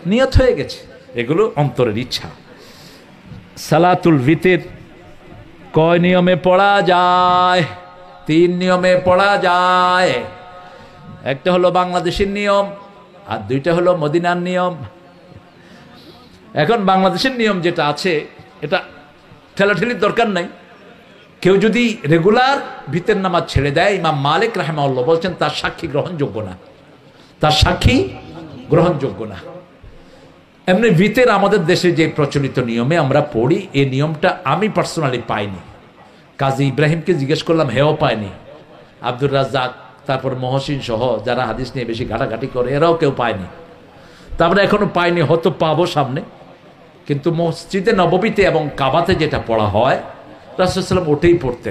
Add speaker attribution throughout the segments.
Speaker 1: নিয়ত হয়ে গেছে, এগুলো অন্তরের ইচ্ছা। সালাতুল ভিতর কয় নিয়মে পড়া যায়? 3 নিয়মে পড়া যায়। একটা হলো বাংলাদেশের নিয়ম, আর 2টা হলো মদিনার নিয়ম। এখন বাংলাদেশের নিয়ম যেটা আছে, এটা ঠেলাঠেলির দরকার নাই। কেউ যদি রেগুলার ভিতর নামাজ ছেড়ে দেয়, ইমাম মালিক রাহিমাহুল্লাহ বলছেন তার সাক্ষী গ্রহণযোগ্য না, তার সাক্ষী গ্রহণযোগ্য না। এমনি ভিতর আমাদের দেশে যে প্রচলিত নিয়মে আমরা পড়ি, এই নিয়মটা আমি পার্সোনালি পাইনি। কাজী ইব্রাহিমকে জিজ্ঞেস করলাম, হেও পায়নি। আব্দুর রাজ্জাক, তারপর মহসিন সহ যারা হাদিস নিয়ে বেশি ঘাটাঘাটি করে, এরাও কেউ পায়নি। তারপরে এখনো পাইনি, হয়তো পাবো সামনে। কিন্তু মসজিদে নববীতে এবং কাবাতে যেটা পড়া হয়, রাসূল সাল্লাল্লাহু ওটাই পড়তেন।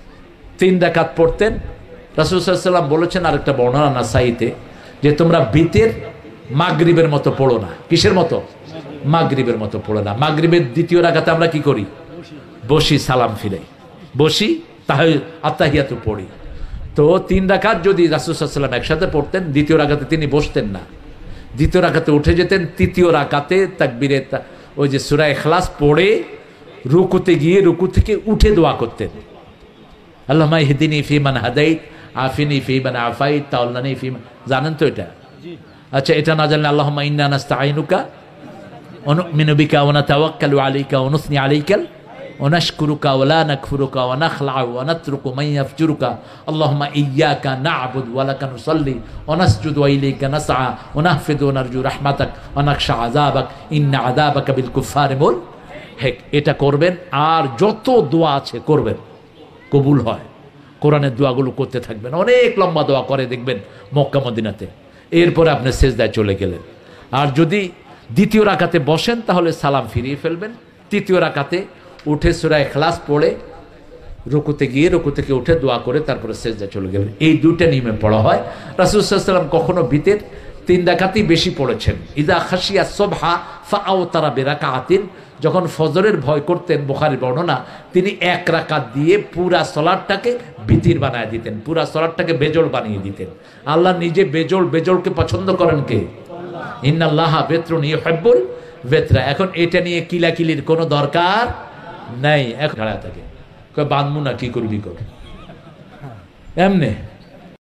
Speaker 1: 3 রাকাত পড়তেন। রাসূল সাল্লাল্লাহু আলাইহি ওয়াসাল্লাম বলেছেন আরেকটা বর্ণনা নাসাইতে, যে তোমরা ভিতর মাগরিবের মতো পড়ো না। কিসের মতো? মাগরিবের মতো পড়ো না। মাগরিবের 2য় রাকাতে আমরা কি করি? বসি, সালাম ফিরে বসি, আত্তাহিয়াতু পড়ি। তো 3 রাকাত যদি রাসূল সাল্লাল্লাহু আলাইহি ওয়াসাল্লাম একসাথে পড়তেন, 2য় রাকাতে তিনি বসতেন না, 2য় রাকাতে উঠে যেতেন, 3য় রাকাতে তাকবীরে ওই যে সূরা ইখলাস পড়ে রুকুতে গিয়ে রুকু থেকে উঠে দোয়া করতেন। আল্লাহুম্মা ইহদিনি ফিমান হাদাইত, আফিনি ফিমান আফাইত, তাওল্লানি ফিমান। জানেন তো এটা? আচ্ছা, এটা না জানলে আল্লাহুম্মা ইন্না নাস্তাঈনুকা ওয়া নু'মিনু বিকা ওয়া নাতাওয়াক্কালু আলাইকা ওয়া নুসনি আলাইকাল ওয়া নাশকুরুকা ওয়া লা নাকফুরুকা ওয়া নাখলাউ ওয়া নাতরুকু মান ইয়াফজুরুকা আল্লাহুম্মা ইয়্যাকা না'বুদু ওয়া লাকা নুসাল্লি ওয়া নাসজুদু ওয়া ইলাইকা নাসআ ওয়া নাহফিযু ওয়া নারজু রাহমাতাক ওয়া নাখশা আযাবাক ইন্না আযাবাকা বিল কুফফারি মুলহিক। এটা করবেন, আর যত দোয়া আছে করবেন, কবুল হয়। কোরআনের দোয়াগুলো করতে থাকবেন। অনেক লম্বা দোয়া করে দেখবেন মক্কা মদিনাতে। এরপরে আপনি সেজদায় চলে গেলেন। আর যদি 2য় রাকাতে বসেন, তাহলে সালাম ফিরিয়ে ফেলবেন। 3য় রাকাতে উঠে সূরা ইখলাস পড়ে রুকুতে গিয়ে রুকু থেকে উঠে দোয়া করে তারপরে সেজদায় চলে গেলেন। এই 2টা নিয়মে পড়া হয়। রাসূল সাল্লাল্লাহু আলাইহি ওয়াসাল্লাম কখনো ভিতর 3 রাকাতই বেশি পড়েছেন। ইযা খাশিয়া সুবহা ফাআওতারা বিরাকাতিন, যখন ফজরের ভয় করতেন, বুখারীর বর্ণনা, তিনি 1 রাকাত দিয়ে পুরা সালাতটাকে ভিতির বানায় দিতেন, পুরা সালাতটাকে বেজল বানিয়ে দিতেন। আল্লাহ নিজে বেজলকে পছন্দ করেন কে? ইন্নাল্লাহা বিত্রুন ইউহিব্বুল বিত্রা। এখন এটা নিয়ে কিলাকিলির কোনো দরকার নাই। এখন খাড়া থাকে, কয় বানমু না, কি করবি কর, এমনে